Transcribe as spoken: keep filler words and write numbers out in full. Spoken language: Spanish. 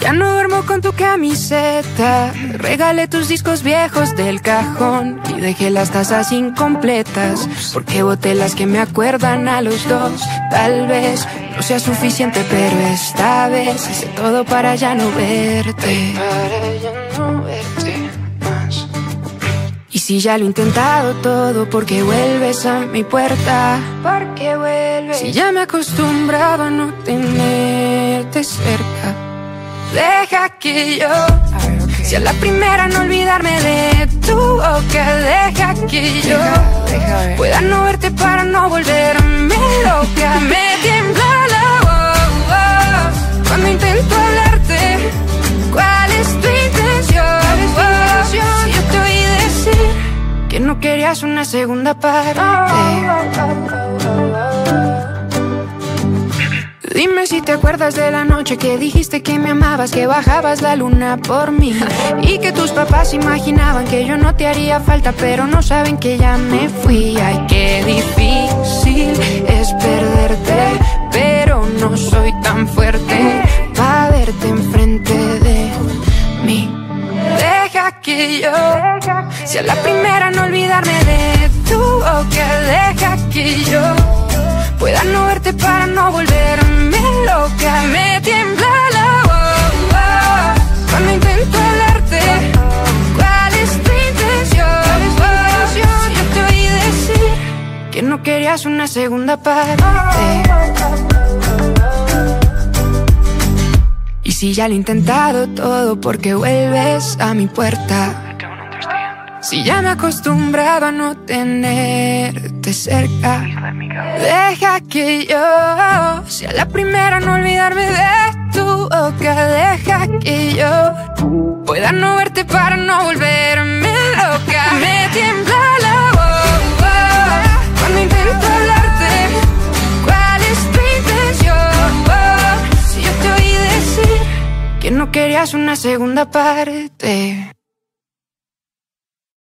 Ya no duermo con tu camiseta. Regalé tus discos viejos del cajón y dejé las tazas incompletas, porque boté las que me acuerdan a los dos. Tal vez no sea suficiente, pero esta vez hice todo para ya no verte. Para ya no verte más. Y si ya lo he intentado todo, ¿por qué vuelves a mi puerta? ¿Por qué vuelves? Si ya me he acostumbrado a no tenerte cerca. Deja que yo ver, okay. sea la primera en olvidarme de tu boca. Deja que yo deja, deja pueda no verte para no volverme loca. Me tiembla la voz cuando intento hablarte. ¿Cuál es tu intención? Si yo te oí decir que no querías una segunda parte. Dime si te acuerdas de la noche que dijiste que me amabas, que bajabas la luna por mí y que tus papás imaginaban que yo no te haría falta, pero no saben que ya me fui. Ay, qué difícil es perderte, pero no soy tan fuerte para verte enfrente de mí. Deja que yo sea la primera en olvidarme de tu boca. Deja que yo pueda no verte para no volverme loca. Me tiembla la voz cuando intento hablarte. ¿Cuál es tu intención? Si yo te oí decir que no querías una segunda parte. Y si ya lo he intentado todo, ¿por qué vuelves a mi puerta? Si ya me he acostumbrado a no tenerte cerca. Deja que yo sea la primera en olvidarme de tu boca. Deja que yo pueda no verte para no volverme loca. Me tiembla la voz cuando intento hablarte. ¿Cuál es tu intención? Si yo te oí decir que no querías una segunda parte.